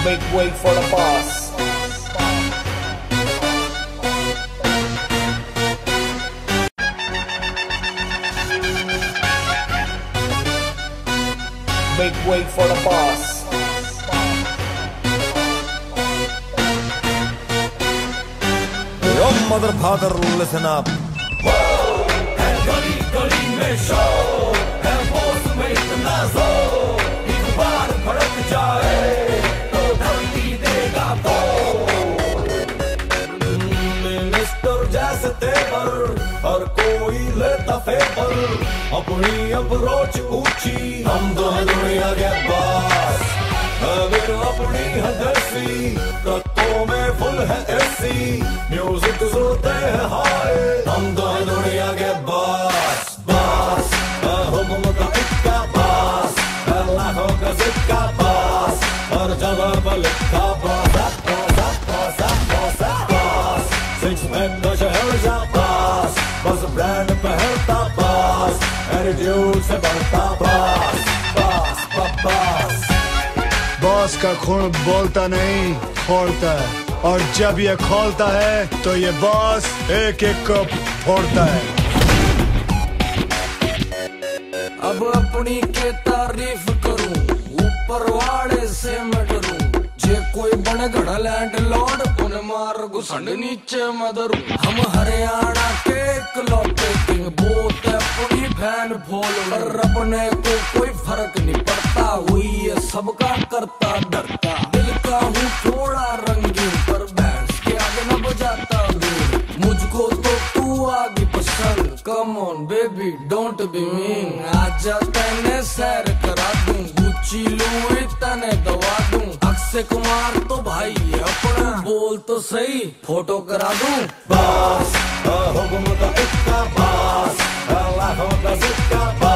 Make way for the boss. Make way for the boss. Your mother, father, listen up. And gully gully mein show, and boss mein itna zor. एक बार भड़क जाए तो धरती देगा तोड़। Minister जैसे तेवर हर कोई लेता फेवर, अपनी अप्रोच ऊंची, हम तो हैं दुनिया के बॉस। अगर अपनी है देसी, ट्रकों में फुल है एसी, म्यूजिक सुनते हैं हाय, हम तो हैं दुनिया के बॉस। बॉस हुक्म का इक्का बॉस, लाखों का सिक्का बॉस, हर जगह पर लिखा बॉस। बॉस सिक्स मैन का शहर जा बॉस, बस ब्रांड पहनता बॉस, एटीट्यूड से बढ़ता बॉस। बॉस बॉस का खून बोलता नहीं, खोलता है, और जब ये खोलता है तो ये बॉस एक एक को फोड़ता है। अब अपनी के तारीफ करूं, ऊपर वाले से मैं डरूं, जे कोई बने घड़ा लैंड लॉर्ड, उन्हें मार घुसंड नीचे मैं धरूं। हम हरियाणा के इकलौते किंग, बोलते अपनी फैन फॉलोअर, अपने को कोई फर्क नहीं पड़ता, हुई ये सबका करता डरता। दिल का हूँ थोड़ा रंगीन, पर बैंड्स के आगे न बजाता बीन, मुझको तो तू आगे पसंद, come on baby don't be mean. आजा तेने सैर करा दूं, गुच्ची लूई तने दवा दूं, अक्षय कुमार तो भाई है अपना, बोल तो सही फोटो करा दूं। बॉस हुक्म का इक्का बॉस, लाखों का सिक्का